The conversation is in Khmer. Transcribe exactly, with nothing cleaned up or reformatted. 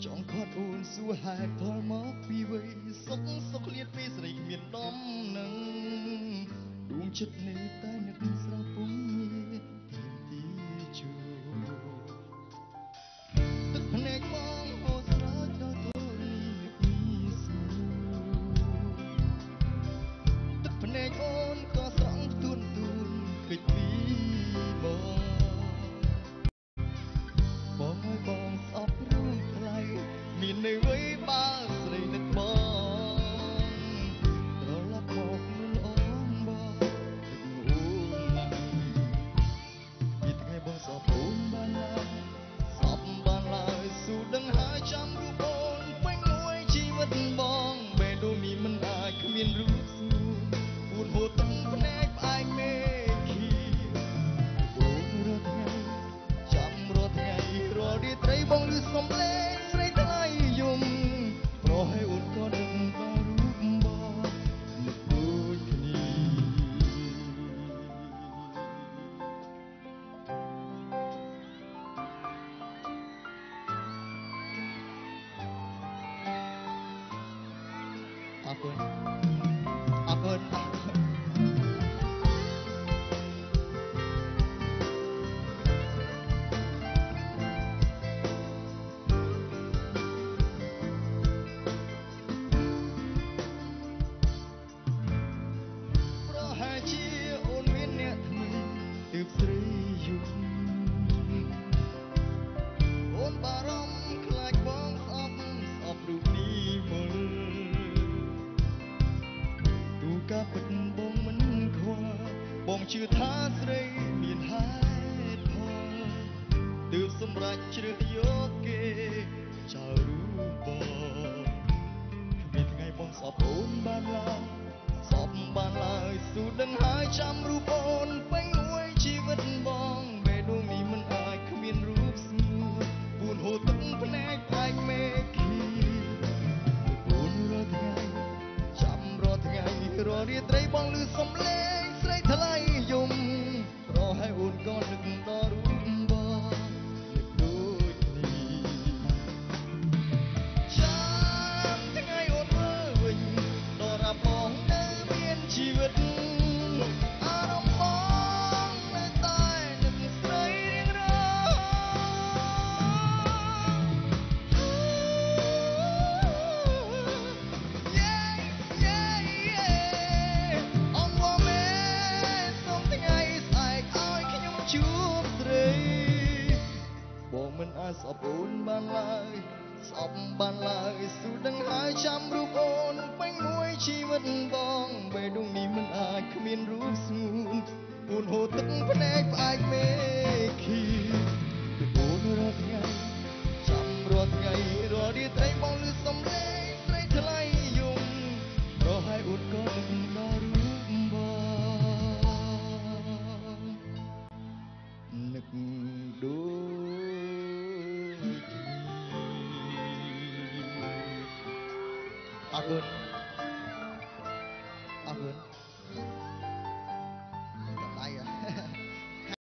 ចង់ខាត់អូនសួរហេតុផលមកពីវ័យសុកសុកលៀតពីស្រីគ្មានដំនឹងដួងចិត្តនេះតែនឹកស្រស់ពុំមានទីជួទឹកភ្នែកបងហូរស្រោចដល់ទូរីពីស្មូទឹកភ្នែកអូនក៏ស្រង់ទួនទួនពេចពីបងបងឲ្យបងស្អប់រឿងថ្លៃមាននៅវ័យបើស្រីនឹកបងត្រឡប់មកនួនអូនបងអូនពីថ្ងៃបងស្អប់អូនបានឡើយស្អប់បានឡើយស៊ូដឹងហើយចាំរូបអូនពេញមួយជីវិតបងបេះដូងនេះមិនអាចគ្មានរូបស្នួនពូនហូរទឹកភ្នែកផ្អែកមេឃីអូនរត់ថ្ងៃចាំរត់ថ្ងៃរាល់រាត្រីបងឮសំឡេងស្រីថ្លៃយំប្រហែលអូនក៏ដឹងដល់រូបបងនឹកដូចគ្នាអរគុណអរគុណអរគុណទើបស្រីយំអូនបារម្ភខ្លាចបងស្អប់ស្អប់រូបនេះមុលទូការពិតបងមិនខ្វល់បងជឿថាស្រីមានហេតុផលទើបសម្រេចជ្រើសយកគេចោលរូបបងគ្មានថ្ងៃបងស្អប់អូនបានឡើយស្អប់បានឡើយស៊ូដឹងហើយចាំរូបអូនពេញជីវិតបងបេះដូងនេះមិនអាចគ្មានរូបស្ងួនពូនហូរទឹកភ្នែកផ្អែកមេឃីពូនរាល់ថ្ងៃចាំរាល់ថ្ងៃរាល់រាត្រីបងឮសំឡេងស្រីថ្លៃយំប្រហែលអូនក៏នឹកដល់រូបបងនឹកដូចនេះចាំថ្ងៃអូនមើលវិញដល់រាប់បងនៅមានជីវិតអារម្មណ៍បងមិនអាចស្អប់អូនបានឡើយស្អប់បានឡើយស៊ូដឹងហើយចាំរូបអូនពេញមួយជីវិតបងបេះដូងនេះមិនអាចគ្មានរូបស្ងួនពូនហូរទឹកភ្នែកផ្អែកមេឃីអូនរាល់ថ្ងៃចាំរាល់ថ្ងៃរាល់រាត្រីបងឮសំឡេងស្រីថ្លៃយំប្រហែលអូនក៏នឹកដល់រូបបងនឹកដូចអរគុណ